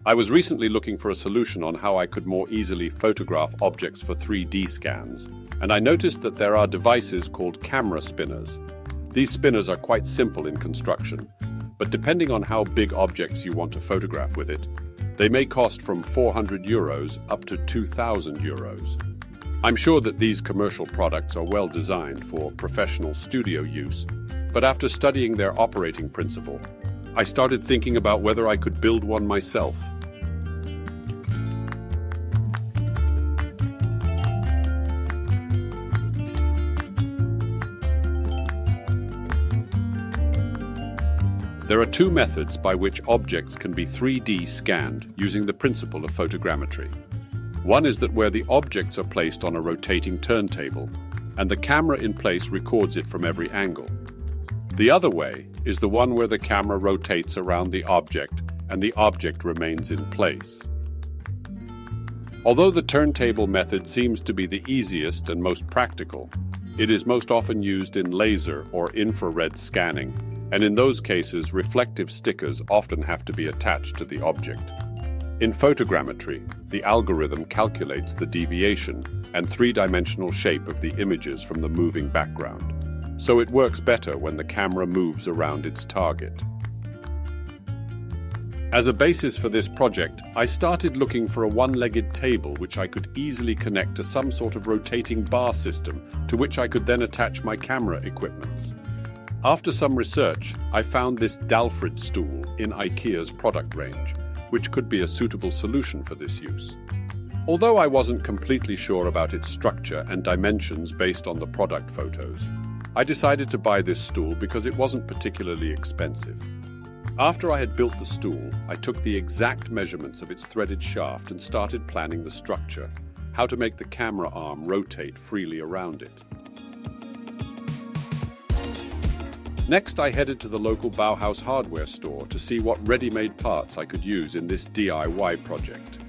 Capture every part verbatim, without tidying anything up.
I was recently looking for a solution on how I could more easily photograph objects for three D scans, and I noticed that there are devices called camera spinners. These spinners are quite simple in construction, but depending on how big objects you want to photograph with it, they may cost from four hundred euros up to two thousand euros. I'm sure that these commercial products are well designed for professional studio use, but after studying their operating principle, I started thinking about whether I could build one myself. There are two methods by which objects can be three D scanned using the principle of photogrammetry. One is that where the objects are placed on a rotating turntable, and the camera in place records it from every angle. The other way is the one where the camera rotates around the object and the object remains in place. Although the turntable method seems to be the easiest and most practical, it is most often used in laser or infrared scanning, and in those cases reflective stickers often have to be attached to the object. In photogrammetry, the algorithm calculates the deviation and three-dimensional shape of the images from the moving background, so it works better when the camera moves around its target. As a basis for this project, I started looking for a one-legged table which I could easily connect to some sort of rotating bar system to which I could then attach my camera equipments. After some research, I found this Dalfred stool in IKEA's product range, which could be a suitable solution for this use. Although I wasn't completely sure about its structure and dimensions based on the product photos, I decided to buy this stool because it wasn't particularly expensive. After I had built the stool, I took the exact measurements of its threaded shaft and started planning the structure, how to make the camera arm rotate freely around it. Next, I headed to the local Bauhaus hardware store to see what ready-made parts I could use in this D I Y project.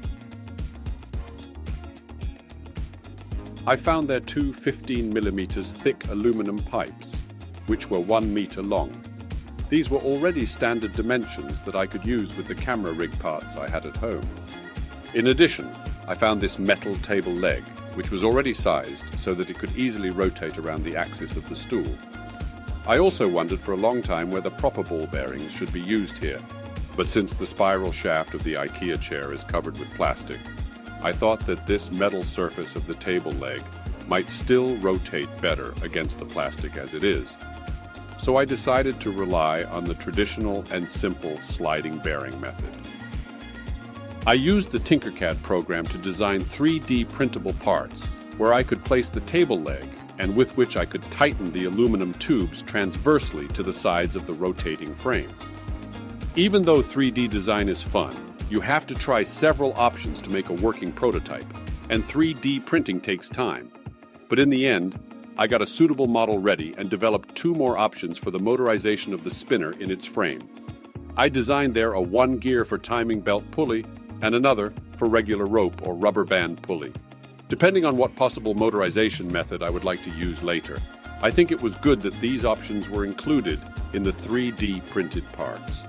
I found there two fifteen millimeter thick aluminum pipes, which were one meter long. These were already standard dimensions that I could use with the camera rig parts I had at home. In addition, I found this metal table leg, which was already sized so that it could easily rotate around the axis of the stool. I also wondered for a long time whether proper ball bearings should be used here, but since the spiral shaft of the IKEA chair is covered with plastic, I thought that this metal surface of the table leg might still rotate better against the plastic as it is. So I decided to rely on the traditional and simple sliding bearing method. I used the Tinkercad program to design three D printable parts where I could place the table leg and with which I could tighten the aluminum tubes transversely to the sides of the rotating frame. Even though three D design is fun, you have to try several options to make a working prototype, and three D printing takes time. But in the end, I got a suitable model ready and developed two more options for the motorization of the spinner in its frame. I designed there a one gear for timing belt pulley and another for regular rope or rubber band pulley. Depending on what possible motorization method I would like to use later, I think it was good that these options were included in the three D printed parts.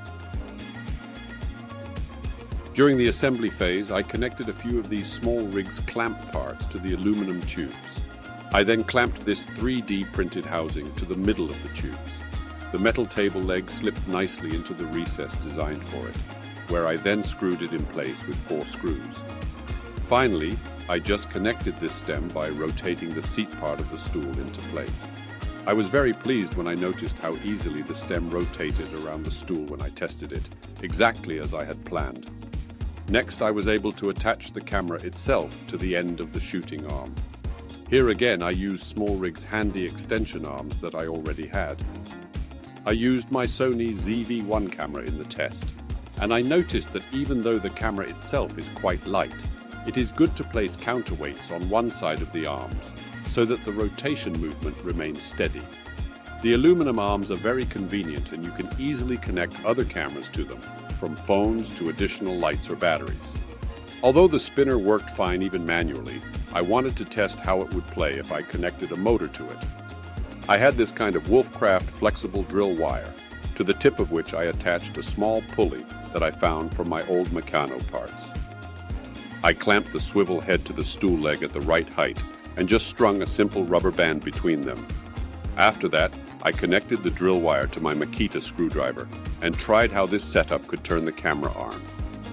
During the assembly phase, I connected a few of these Smallrig's clamp parts to the aluminum tubes. I then clamped this three D printed housing to the middle of the tubes. The metal table leg slipped nicely into the recess designed for it, where I then screwed it in place with four screws. Finally, I just connected this stem by rotating the seat part of the stool into place. I was very pleased when I noticed how easily the stem rotated around the stool when I tested it, exactly as I had planned. Next, I was able to attach the camera itself to the end of the shooting arm. Here again, I used Smallrig's handy extension arms that I already had. I used my Sony Z V one camera in the test, and I noticed that even though the camera itself is quite light, it is good to place counterweights on one side of the arms so that the rotation movement remains steady. The aluminum arms are very convenient and you can easily connect other cameras to them, from phones to additional lights or batteries. Although the spinner worked fine even manually, I wanted to test how it would play if I connected a motor to it. I had this kind of Wolfcraft flexible drill wire to the tip of which I attached a small pulley that I found from my old Meccano parts. I clamped the swivel head to the stool leg at the right height and just strung a simple rubber band between them. After that, I connected the drill wire to my Makita screwdriver and tried how this setup could turn the camera arm.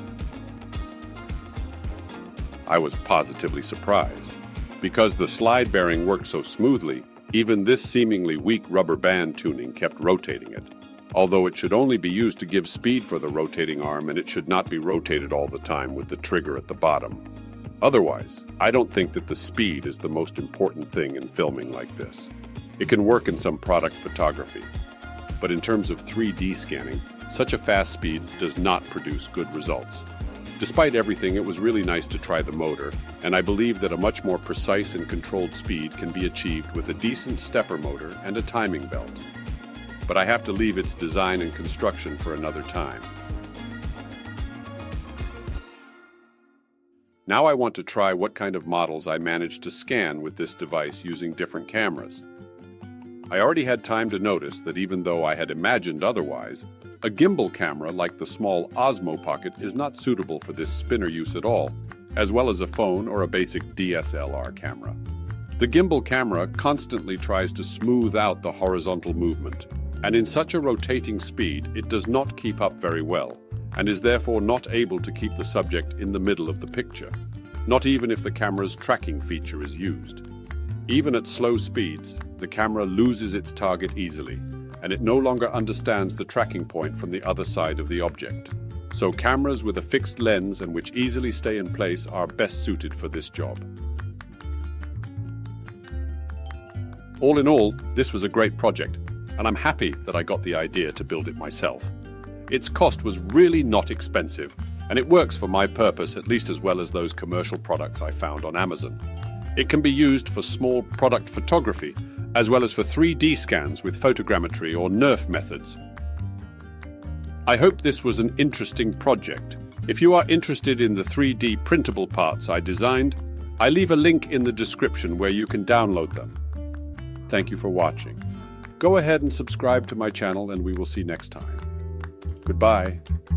I was positively surprised. Because the slide bearing worked so smoothly, even this seemingly weak rubber band tuning kept rotating it, although it should only be used to give speed for the rotating arm and it should not be rotated all the time with the trigger at the bottom. Otherwise, I don't think that the speed is the most important thing in filming like this. It can work in some product photography, but in terms of three D scanning, such a fast speed does not produce good results. Despite everything, it was really nice to try the motor, and I believe that a much more precise and controlled speed can be achieved with a decent stepper motor and a timing belt. But I have to leave its design and construction for another time. Now I want to try what kind of models I managed to scan with this device using different cameras. I already had time to notice that even though I had imagined otherwise, a gimbal camera like the small Osmo Pocket is not suitable for this spinner use at all, as well as a phone or a basic D S L R camera. The gimbal camera constantly tries to smooth out the horizontal movement, and in such a rotating speed, it does not keep up very well, and is therefore not able to keep the subject in the middle of the picture, not even if the camera's tracking feature is used. Even at slow speeds, the camera loses its target easily, and it no longer understands the tracking point from the other side of the object. So cameras with a fixed lens and which easily stay in place are best suited for this job. All in all, this was a great project, and I'm happy that I got the idea to build it myself. Its cost was really not expensive, and it works for my purpose at least as well as those commercial products I found on Amazon. It can be used for small product photography, as well as for three D scans with photogrammetry or N E R F methods. I hope this was an interesting project. If you are interested in the three D printable parts I designed, I leave a link in the description where you can download them. Thank you for watching. Go ahead and subscribe to my channel and we will see next time. Goodbye.